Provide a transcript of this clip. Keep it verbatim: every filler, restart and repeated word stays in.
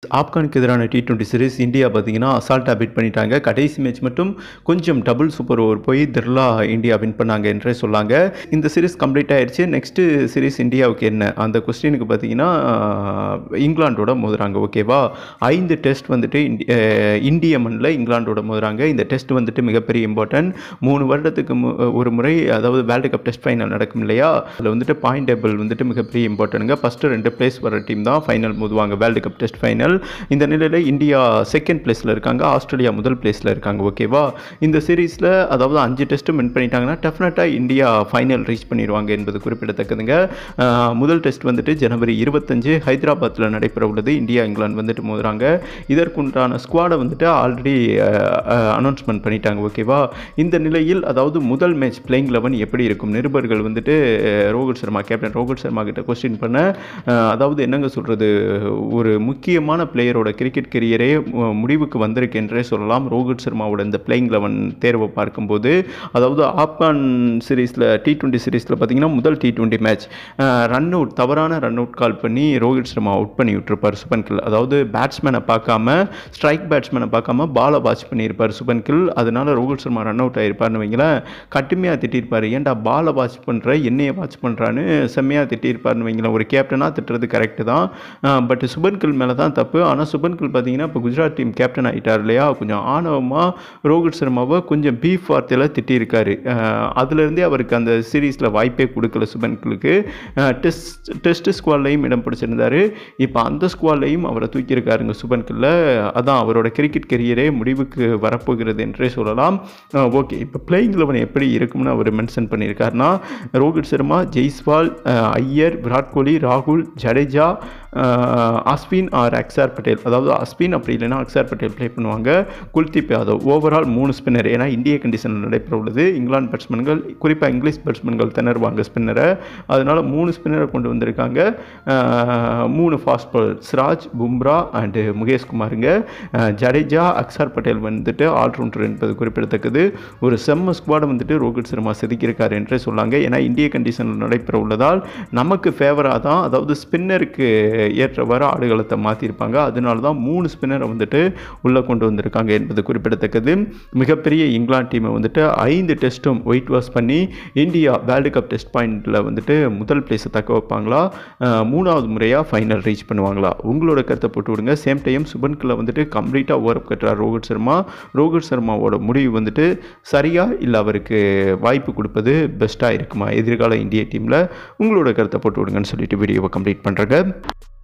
ஆப்கானுக்கு எதிரான T twenty series India பார்த்தீங்கன்னா அசால்ட்டாக பிட் பண்ணிட்டாங்க. கடைசி மேட்ச் மட்டும் கொஞ்சம் டபுள் சூப்பர் ஓவர் போய் திர்லா இந்தியா வின் பண்ணாங்க என்றே சொல்லாங்க. இந்த சீரிஸ் கம்ப்ளீட் ஆயிடுச்சு. நெக்ஸ்ட்டு சீரிஸ் இந்தியாவுக்கு என்ன அந்த கொஸ்டினுக்கு பார்த்தீங்கன்னா இங்கிலாண்டோட மோதுறாங்க. ஓகேவா, ஐந்து டெஸ்ட் வந்துட்டு இந்திய மண்ணில் இங்கிலாண்டோட மோதுறாங்க. இந்த டெஸ்ட் வந்துட்டு மிகப்பெரிய இம்பார்ட்டன்ட். மூணு வருடத்துக்கு ஒரு முறை, அதாவது வேர்ல்டு கப் டெஸ்ட் ஃபைனல் நடக்கும் இல்லையா, அதில் வந்துட்டு பாயிண்ட் டேபிள் வந்துட்டு மிகப்பெரிய இம்பார்ட்டன்ட்ங்க. ஃபஸ்ட்டு ரெண்டு பிளேஸ் வர டீம் தான் ஃபைனல் மோதுவாங்க வேர்ல்டு கப் டெஸ்ட் ஃபைனல். இந்த நிலையில் இந்தியா செகண்ட் பிளேஸில் இருக்காங்க, ஆஸ்திரேலியா முதல் பிளேஸில் இருக்காங்க. ஓகேவா, இந்த சீரீஸில் அதாவது அஞ்சு டெஸ்ட்டும் வின் பண்ணிட்டாங்கன்னா டெஃபினட்டாக இந்தியா ஃபைனல் ரீச் பண்ணிடுவாங்க என்பது குறிப்பிடத்தக்கதுங்க. முதல் டெஸ்ட் வந்துட்டு ஜனவரி இருபத்தஞ்சு ஹைதராபாத்தில் நடைபெற உள்ளது. இந்தியா இங்கிலாந்து வந்துட்டு மோதுறாங்க. இதற்குண்டான ஸ்குவாடை வந்துட்டு ஆல்ரெடி அனௌன்ஸ்மெண்ட் பண்ணிட்டாங்க. ஓகேவா, இந்த நிலையில் அதாவது முதல் மேட்ச் பிளேயிங் லெவன் எப்படி இருக்கும், நிருபர்கள் வந்துட்டு ரோஹித் சர்மா கேப்டன் ரோஹித் சர்மா கிட்ட கொஸ்டின் பண்ண, அதாவது என்னங்க சொல்கிறது, ஒரு முக்கியமான பிளேயரோட கிரிக்கெட் கெரியரே முடிவுக்கு வந்திருக்கு என்றே சொல்லலாம். ரோஹித் சர்மாவோட இந்த பிளேயிங் லெவன் தேர்வை பார்க்கும்போது, அதாவது ஆப்கான் சீரீஸில் டி டுவெண்ட்டி சீரீஸில் பார்த்தீங்கன்னா முதல் T twenty match run out தவறான ரன் அவுட் கால் பண்ணி ரோஹித் சர்மா அவுட் பண்ணி விட்டுருப்பார் சுபன் கில். அதாவது பேட்ஸ்மேனை பார்க்காம, ஸ்ட்ரைக் பேட்ஸ்மேனை பார்க்காம பாலை வாட்ச் பண்ணியிருப்பார் சுபன் கில். அதனால ரோஹித் சர்மா ரன் அவுட் ஆகிருப்பார்னு வைங்களேன். கட்டுமையாக திட்டிருப்பார், ஏன்டா பாலை வாட்ச் பண்ணுற, என்னையை வாட்ச் பண்ணுறான்னு செம்மையாக திட்டிருப்பார்னு வைங்களேன். ஒரு கேப்டனாக திட்டுறது கரெக்டு தான், பட் சுபன் கில் மேலே தான் தப்பு. ஆனால் சுபன் கில் பார்த்தீங்கன்னா இப்போ குஜராத் டீம் கேப்டன் ஆகிட்டார் இல்லையா, கொஞ்சம் ஆணவமாக ரோஹித் சர்மாவை கொஞ்சம் பீஃப் வார்த்தையில் திட்டியிருக்காரு. அதுலேருந்தே அவருக்கு அந்த சீரீஸில் வாய்ப்பே கொடுக்கல சுபன் கிலுக்கு. டெஸ்ட் டெஸ்ட் ஸ்குவாட்லையும் இடம் பிடிச்சிருந்தார். இப்போ அந்த ஸ்குவாட்லையும் அவரை தூக்கியிருக்காருங்க சுபன் கில்ல. அதான் அவரோட கிரிக்கெட் கெரியரே முடிவுக்கு வரப்போகிறது என்றே சொல்லலாம். ஓகே, இப்போ பிளேயிங் லெவன் எப்படி இருக்கும்னு அவர் மென்ஷன் பண்ணியிருக்காருன்னா, ரோஹித் சர்மா, ஜெய்ஸ்வால், ஐயர், விராட் கோலி, ராகுல், ஜடேஜா, அஸ்வின் ஆர் அக்ஷர் பட்டேல். அதாவது அஸ்வின் அப்படி இல்லைன்னா அக்ஷர் பட்டேல் ப்ளே பண்ணுவாங்க. குல்தீப் யாதவ். ஓவரால் மூணு ஸ்பின்னர். ஏன்னா இந்திய கண்டிஷனில் நடைபெற உள்ளது. இங்கிலாந்து பேட்ஸ்மேன்கள், குறிப்பாக இங்கிலீஷ் பேட்ஸ்மேன்கள் திணறுவாங்க ஸ்பின்னரை. அதனால் மூணு ஸ்பின்னரை கொண்டு வந்திருக்காங்க. மூணு fast bowler, Siraj, Bumrah and Mukesh குமாருங்க. ஜடேஜா, அக்ஷர் பட்டேல் வந்துட்டு ஆல்ரவுண்டர் என்பது குறிப்பிடத்தக்கது. ஒரு செம்ம ஸ்குவாடை வந்துட்டு ரோஹித் சர்மா செதுக்கியிருக்காரு என்றே சொல்லாங்க. ஏன்னா இந்திய கண்டிஷனில் நடைபெற உள்ளதால் நமக்கு ஃபேவராக தான், அதாவது ஸ்பின்னருக்கு ஏற்றவாறு ஆடுகளத்தை மாற்றிருப்பாங்க. அதனால தான் மூணு ஸ்பின்னரை வந்துட்டு உள்ளே கொண்டு வந்திருக்காங்க என்பது குறிப்பிடத்தக்கது. மிகப்பெரிய இங்கிலாந்து டீமை வந்துட்டு ஐந்து டெஸ்ட்டும் ஒயிட் வாஷ் பண்ணி இந்தியா வேர்ல்டு கப் டெஸ்ட் பாயிண்டில் வந்துட்டு முதல் பிளேஸை தக்க வைப்பாங்களா, மூணாவது முறையாக ஃபைனல் ரீச் பண்ணுவாங்களா? உங்களோட கருத்தை போட்டு விடுங்க. சேம் டைம் சுபன் கில்லை வந்துட்டு கம்ப்ளீட்டாக ஓவர் கட்டுறார் ரோஹித் சர்மா. ரோஹித் சர்மாவோட முடிவு வந்துட்டு சரியா இல்லை அவருக்கு வாய்ப்பு கொடுப்பது பெஸ்ட்டாக இருக்குமா எதிர்கால இந்திய டீமில்? உங்களோட கருத்தை போட்டு விடுங்கன்னு சொல்லிட்டு வீடியோவை கம்ப்ளீட் பண்ணுறேங்க.